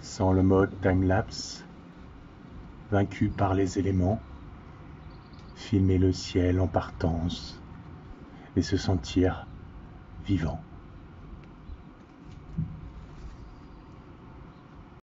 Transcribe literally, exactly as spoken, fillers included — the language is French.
sans le mode timelapse, vaincu par les éléments, filmer le ciel en partance et se sentir vivant.